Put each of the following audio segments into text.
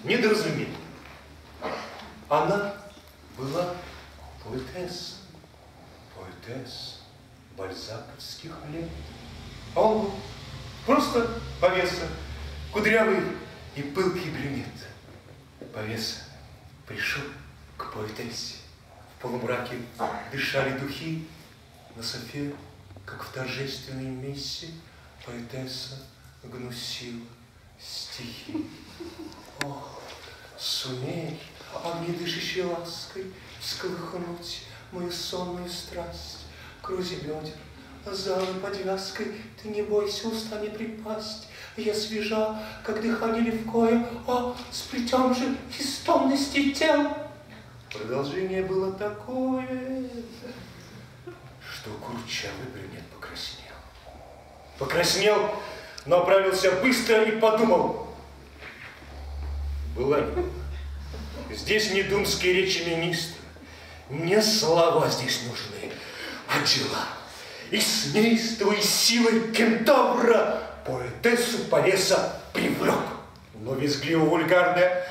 недоразумение. Она была поэтесса, поэтесса бальзаковских лет. А он был просто повеса, кудрявый и пылкий брюнет. Повеса пришел к поэтессе. В полумраке дышали духи. На софе, как в торжественной мессе, поэтесса гнусила стихи. Ох, сумей, огнедышащей лаской, всколыхнуть мою сонную страсть. Крузи бедер, залы подвязкой, ты не бойся устами припасть. Я свежа, как дыхание легкое, а сплетен же из томности тел. Продолжение было такое, что курчавый брюнет покраснел. Покраснел, но оправился быстро и подумал. Была не была. Здесь не думские речи министра, не слова здесь нужны, а дела. И с неистовой силой кентавра поэтессу повеса привлек. Но визгливо-вульгарная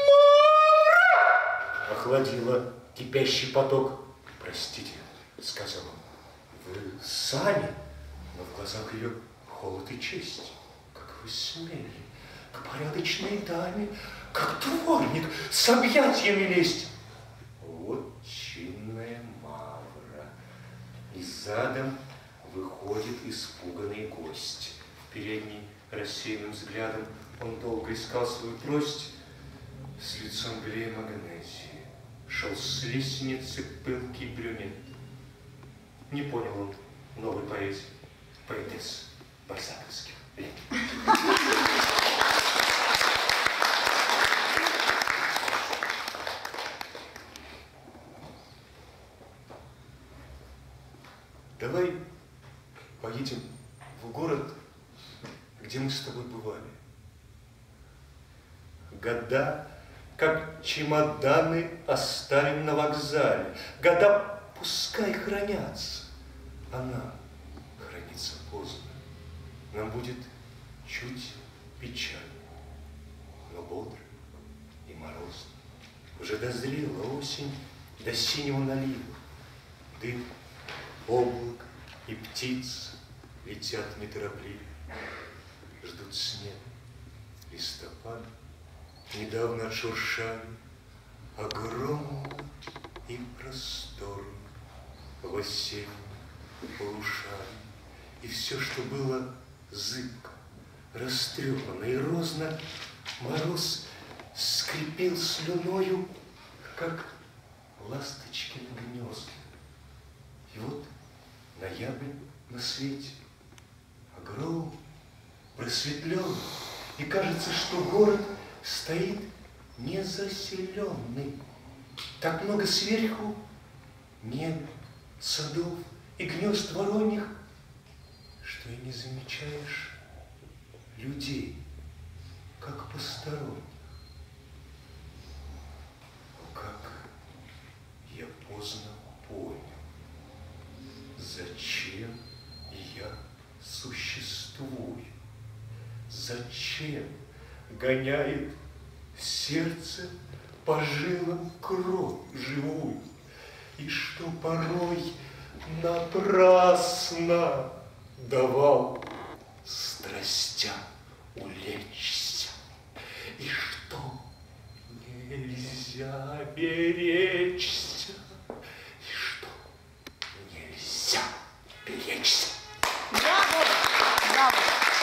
«Мура!» охладила кипящий поток. Простите, сказал он, вы сами, но в глазах ее холод и честь. Как вы смели к порядочной даме, как дворник, с объятиями лезть. Вот чинная мавра. И задом выходит испуганный гость. В передней рассеянным взглядом он долго искал свою трость. С лицом Глея Магнезии шел с лестницы пылкий брюнет. Не понял он новой поэзии поэтесс бальзаковских лет. Давай поедем в город, где мы с тобой бывали. Года, как чемоданы, оставим на вокзале. Года пускай хранятся. Она хранится поздно. Нам будет чуть печально, но бодро и морозно. Уже дозрела осень до синего налива. Дым, облак и птиц летят неторопливо. Ждут снег, листопад. Недавно отшуршали огромно и просторно в осеннем полушарии. И все, что было зыбко, растрепанно и розно, мороз скрипел слюною, как ласточкин гнезда. И вот ноябрь на свете, огромный, просветленный, и кажется, что город стоит незаселенный. Так много сверху неба, садов и гнезд вороньих, что и не замечаешь людей, как посторонних. Но как я поздно понял, зачем я существую, зачем гоняет сердце по жилам кровь живую, и что порой напрасно давал страстям улечься, и что нельзя беречься, и что нельзя беречься. Браво! Браво!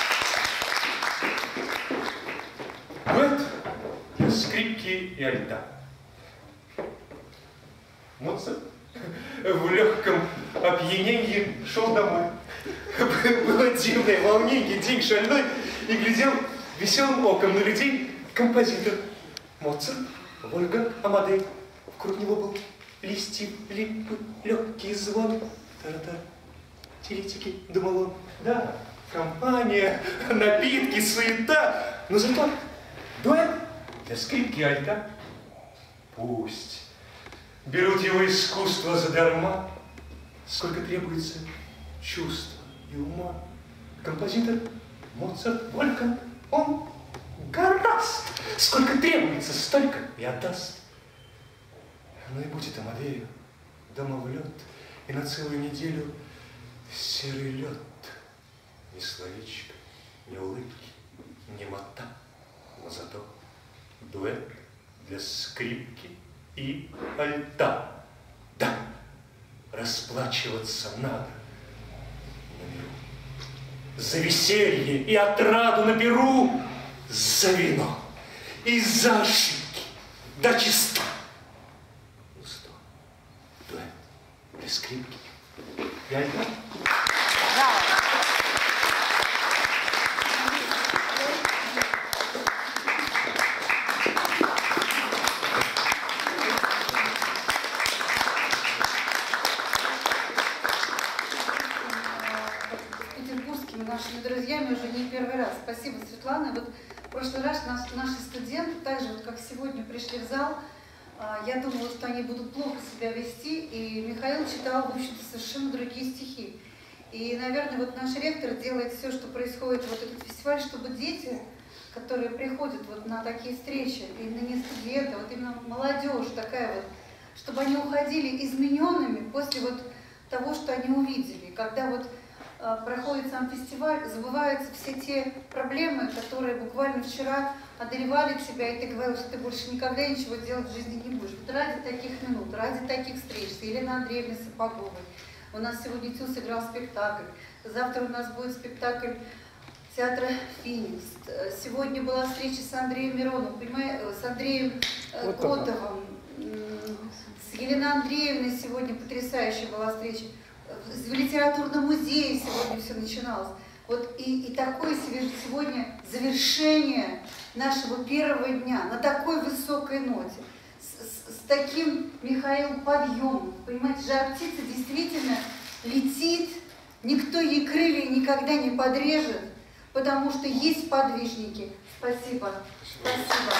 Дуэт для скрипки и альта. Моцарт в легком опьянении шел домой. Было дивное волнение, день шальной, и глядел веселым оком на людей композитор Моцарт, Вольфганг Амадей. Вокруг него был листьев, липы, легкий звон. Тара-тар, теретики, думал он. Да, компания, напитки, суета, но зато дуэт для скрипки и альта. Пусть берут его искусство задарма, сколько требуется чувства и ума. Композитор Моцарт, Вольфганг, он гораст Сколько требуется, столько и отдаст. Ну и будет Амадею дома в лед, и на целую неделю серый лед. Ни словечка, ни улыбки, ни мота, но зато дуэт для скрипки и альта. Да, расплачиваться надо на миру. За веселье и отраду на перу, за вино и за ошибки до чиста. Ну что, дуэт для скрипки и альта? Нашими друзьями уже не первый раз. Спасибо, Светлана. Вот в прошлый раз наши студенты, так же, вот, как сегодня, пришли в зал. Я думала, что они будут плохо себя вести, и Михаил читал, в общем-то, совершенно другие стихи. И, наверное, вот наш ректор делает все, что происходит вот этот фестиваль, чтобы дети, которые приходят вот на такие встречи, именно не студенты, вот именно молодежь такая вот, чтобы они уходили измененными после вот того, что они увидели. Когда вот проходит сам фестиваль, забываются все те проблемы, которые буквально вчера одолевали тебя, и ты говорил, что ты больше никогда ничего делать в жизни не будешь. Вот ради таких минут, ради таких встреч с Еленой Андреевной Сапоговой. У нас сегодня Тю сыграл спектакль. Завтра у нас будет спектакль театра «Феникс». Сегодня была встреча с Андреем Мироновым, с Андреем Котовым. С Еленой Андреевной сегодня потрясающая была встреча. В литературном музее сегодня все начиналось. Вот и такое сегодня завершение нашего первого дня на такой высокой ноте, с таким, Михаил, подъемом. Понимаете, жар птица действительно летит, никто ей крылья никогда не подрежет, потому что есть подвижники. Спасибо. Спасибо.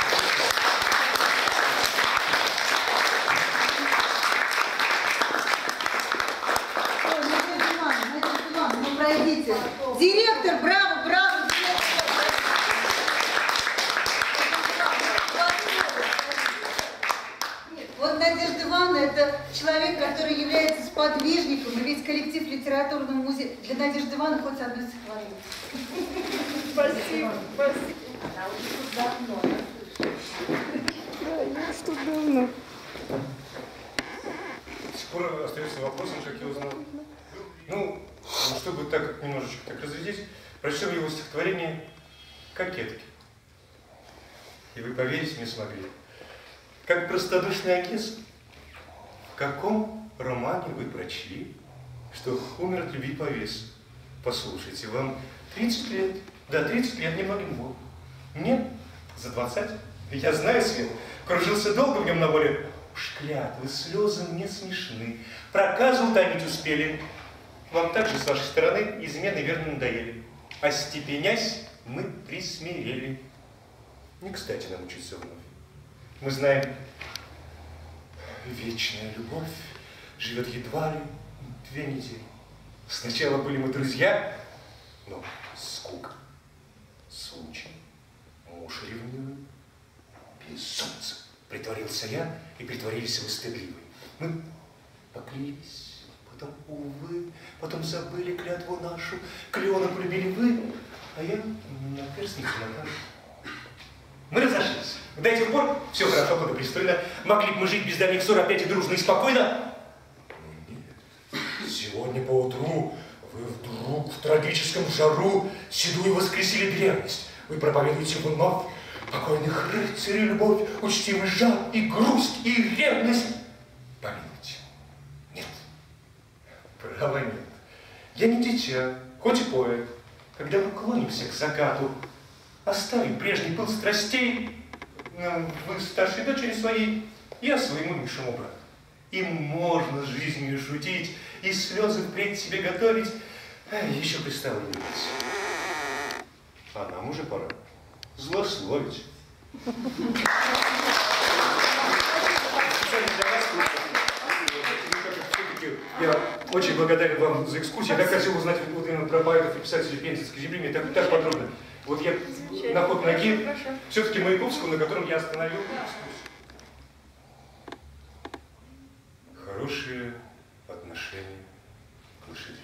Пройдите. Директор, браво, браво. Вот Надежда Ивановна, это человек, который является сподвижником, и весь коллектив литературного музея. Для Надежды Ивановны хоть одной стихотворение. Спасибо, спасибо. Она уже тут давно. Да, я что давно. До сих пор остается вопросом, как я узнал. Ну, чтобы так немножечко так разрядить, прочтем его стихотворение «Кокетки». И вы поверить не смогли. Как простодушный Агес, в каком романе вы прочли, что умер от любви повес? Послушайте, вам 30 лет. Да, 30 лет, немногим год. Мне за 20. Я знаю, Свет, кружился долго в нем на воле. Уж клятвы, слезы мне смешны. Проказу утомить успели. Вам также с вашей стороны измены верно надоели. А степенясь, мы присмирели. Не кстати нам учиться вновь. Мы знаем, вечная любовь живет едва ли 2 недели. Сначала были мы друзья, но скука, случай, муж ревнивый, безумца. Притворился я, и притворились вы стыдливы. Мы поклялись, потом, увы, потом забыли клятву нашу. Клеона полюбили вы, а я на перстнице накажу. Мы разошлись. До этих пор все хорошо, благопристойно. Могли бы мы жить без дальних ссор опять и дружно, и спокойно. Но нет. Сегодня поутру вы вдруг в трагическом жару седую воскресили древность. Вы проповедуете вновь покойных рыцарей, любовь, учтивый жар и грусть, и ревность. Помилуйте. Нет. Права нет. Я не дитя, хоть и поэт. Когда мы клонимся к закату, оставим прежний пыл страстей, вы старшей дочери своей, я своему меньшему брату. И можно с жизнью шутить, и слезы впредь себе готовить, еще кристаллы любить. А нам уже пора злословить. Я очень благодарен вам за экскурсию. Я так хотел узнать вот именно про поэтов и писателей Пензенской земли. Мне так подробно. Вот я на ход ноги все-таки Маяковского, на котором я остановил экскурсию. Хорошие отношения к лошади.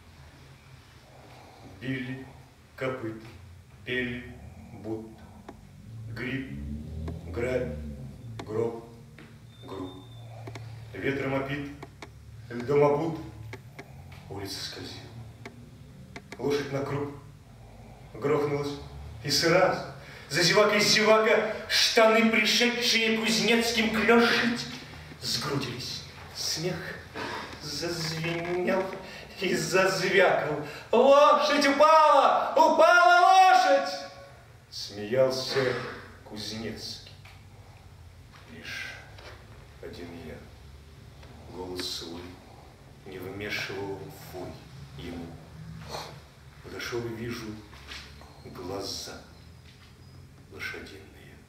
Били, копыт, пели, будто. Гриб, грабь, гроб, груб. Ветром опит, льдом обут, улица скользит. Лошадь на круг грохнулась, и сразу зазевака, штаны, пришедшие кузнецким клёшить, сгрудились. Смех зазвенел и зазвякал. Лошадь упала! Упала лошадь! Смеялся Кузнецкий. Лишь один я, голос свой, не вмешивал в вой ему. Подошел и вижу глаза лошадиные.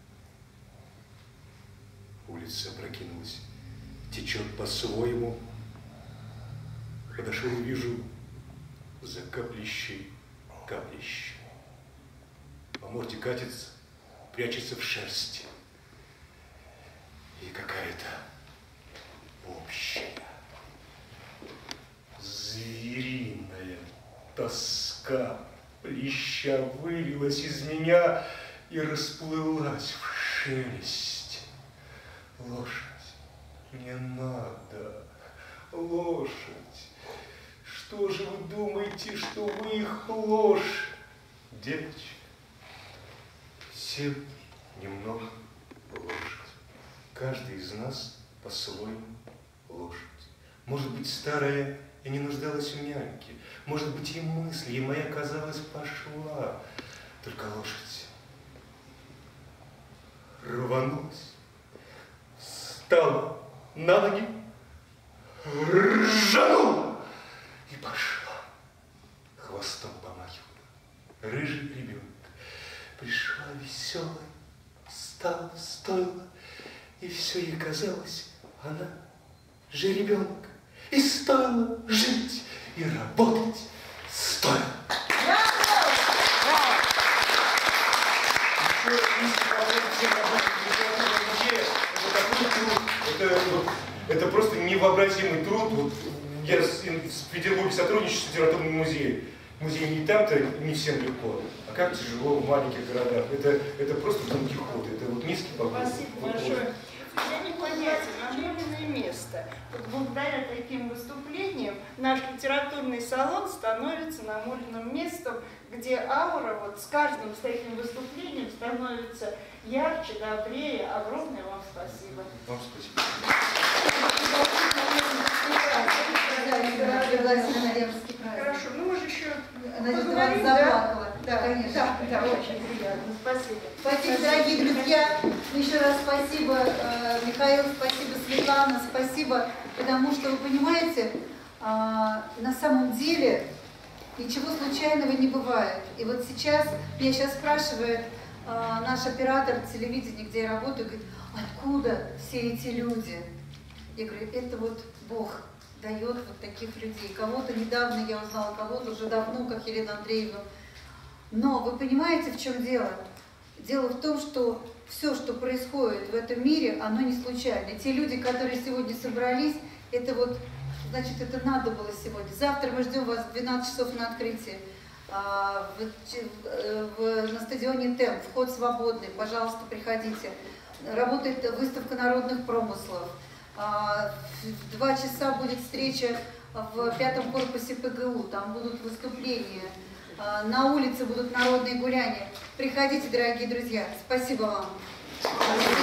Улица опрокинулась, течет по-своему. Подошел и вижу за каплищей каплище. По морде катится, прячется в шерсти. И какая-то общая, звериная тоска плеща вылилась из меня и расплылась в шелесте. Лошадь, не надо, лошадь. Что же вы думаете, что вы их ложь? Девочка, сил немного лошадь. Каждый из нас по-своему лошадь. Может быть, старая и не нуждалась в няньке. Может быть, и мысль, и моя, казалось, пошла. Только лошадь рванулась, встала на ноги, ржанула и пошла. Хвостом помахивала. Рыжий ребенок. Пришла веселая, встала, стоила, и все ей казалось, она жеребенок. И стоило жить, и работать стоило. Это просто невообразимый труд. Вот я в Петербурге сотрудничаю с литературным музеем. Музей не там-то не всем легко, а как тяжело в маленьких городах. Это просто Дон Кихот, это вот низкий поклон. Спасибо большое. Я не понятен, намоленное место. Вот благодаря таким выступлениям наш литературный салон становится намоленным местом, где аура вот с каждым таким выступлением становится ярче, добрее. Огромное вам спасибо. Вам спасибо. Хорошо, ну мы же еще поговорим, заплакала. Да, конечно. Да, очень приятно. Спасибо. Спасибо, дорогие друзья. Еще раз спасибо, Михаил, спасибо, Светлана, спасибо, потому что, вы понимаете, на самом деле ничего случайного не бывает. И вот сейчас, меня сейчас спрашивает наш оператор телевидения, где я работаю, говорит, откуда все эти люди? Я говорю, это вот Бог дает вот таких людей. Кого-то недавно я узнала, кого-то уже давно, как Елену Андреевну. Но вы понимаете, в чем дело? Дело в том, что все, что происходит в этом мире, оно не случайно. И те люди, которые сегодня собрались, это вот, значит, это надо было сегодня. Завтра мы ждем вас в 12 часов на открытии. На стадионе ТЭМ. Вход свободный. Пожалуйста, приходите. Работает выставка народных промыслов. В 2 часа будет встреча в 5-м корпусе ПГУ. Там будут выступления. На улице будут народные гуляния. Приходите, дорогие друзья. Спасибо вам.